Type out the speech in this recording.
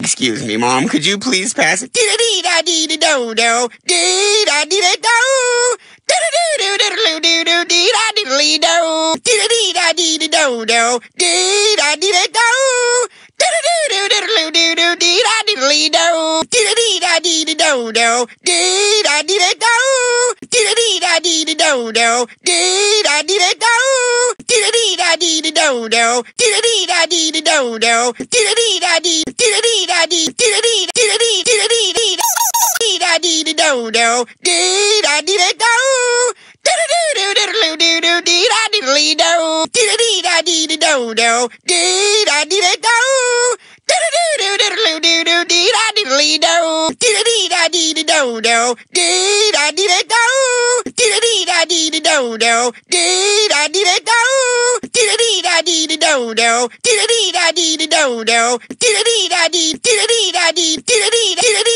Excuse me, Mom, could you please pass it? Dee-da-dee-da-dee-da-do-do. Dee-da-dee-da-do. Do-do-do-do-do-do-dee-da-dee-da-dee-do. Dee-da-dee-da-dee-da-do-do. Dee-da-dee-da-do. Do-do-do-do-do-do-dee-da-dee-da-dee-do. Dee-da-dee-da-dee-da-do-do. Dee-da-dee-da-do. Dee-da-dee-da-dee-da-do-do. Dee-da-dee-da-do. Dee-da-dee-da-dee-da-do-do. Dee-da-dee-da-dee-da-do-do. Dee-da-dee-da-dee. Dee-da-dee-da-dee. Dee-da-dee. Dee-da-dee. Dee-da-dee-da-dee-da-do-do. Dee-da-dee-da-do. Do-do-do-do-do-do-do. Dee-da-dee-da-dee-do. Dee-da-dee-da-dee-da-do-do. Dee-da-dee-da-do. Do-do-do-do-do-do-do. Dee-da-dee-da-dee-do. Dee-da-dee-da-dee-do-do. Dee-da-dee-da-do. Dee-da-dee-da-dee-do-do. Dee-da-dee-da-do. Dee-da-dee-da-dee-do-do. Dee-da-dee-da-dee-do-do. Dee-da-dee-da-dee. Dee-da-dee-da-dee. Dee-da-dee-da-dee.